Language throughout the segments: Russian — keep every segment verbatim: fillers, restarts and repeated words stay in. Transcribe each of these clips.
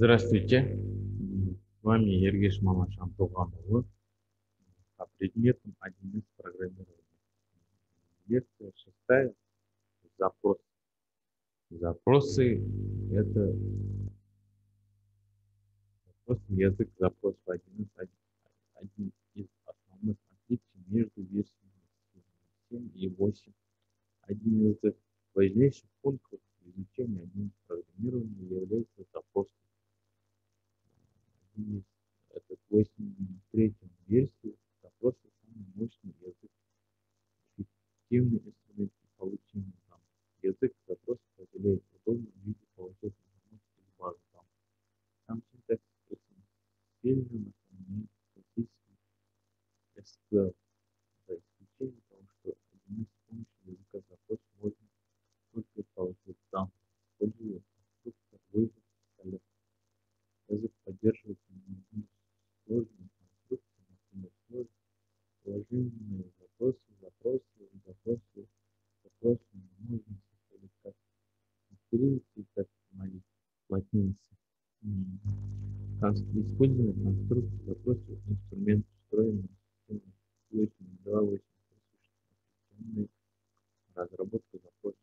Здравствуйте, с вами Ергеш Мамашан Туганова по предметам один эс программирования. Лекция шестая. Запрос. Запросы– это просто язык запросов один эс, один из основных отличий между версиями семь и восемь. Один из важнейших пунктов изучения один эс программирования является запрос. Это восемьдесят третья версия запроса самый мощный язык, эффективный инструмент получения данных. Язык запроса позволяет удобно виде получать информацию из базы данных. Сам синтакс очень сильно напоминает классический эс ку эль, за исключением того, что один эс с помощью языка запроса можно только получать данные, используя конструктор вызов коллектора. Язык поддерживает сложные конструкции, например, сложные положительные запросы, запросы, запросы, запросы можно составить как кириллицы, так и латиницы. Использование конструкции запросов инструмент, встроенный в систему восемь два восемь присущий разработка запросов.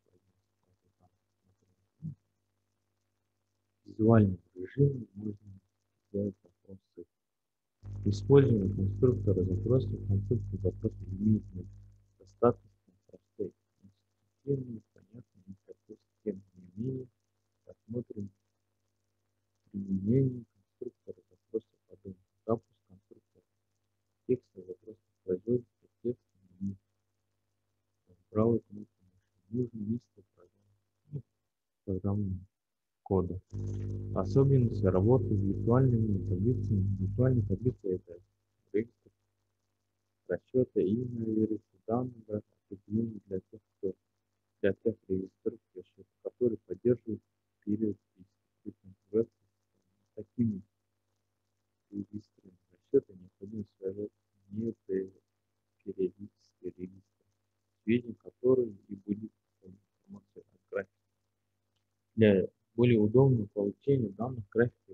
В визуальном режиме можно сделать запросы. Использование конструктора запросов. Конструкция запроса имеет достаточно простой, интуитивный, понятный интерфейс, тем не менее рассмотрим применение конструктора запроса подобно. Запуск конструктора текста запроса производится текст меню. Правой кнопкой мыши нужно лист программного кода. Особенности работы с виртуальными таблицами. Виртуальные таблицы это регистр расчета имя версии данных определены для тех, кто для тех регистров расчета, которые поддерживают период действия. Такими регистрами расчета необходимо связать не периодический регистр, сведения которых и будет информация о графике. Для более удобного получения данных графиков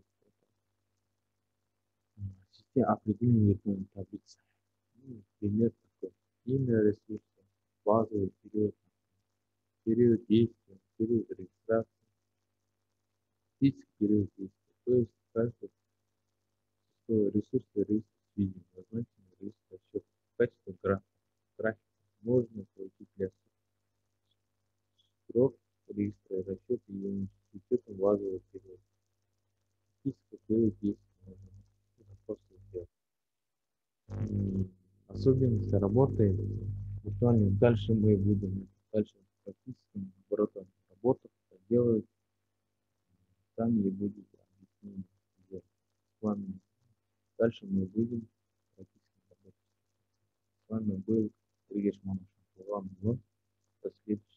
система определения виртуальной таблицы. Ну, пример такой. Имя ресурса, базовый период, период действия, период регистрации, физический период действия. То есть каждый ресурс регистр сведений, назначенный регистр расчета. В качестве графика, графика можно получить для строк регистра расчета и учетом базового периода. Физический период действия можно просто сделать. Особенности работы виртуальной. Дальше мы будем дальше практическим оборотом работать, делать сами и будете объяснение делать. С вами дальше мы будем практически работать. С вами был Ергеш Мамашан. До следующего.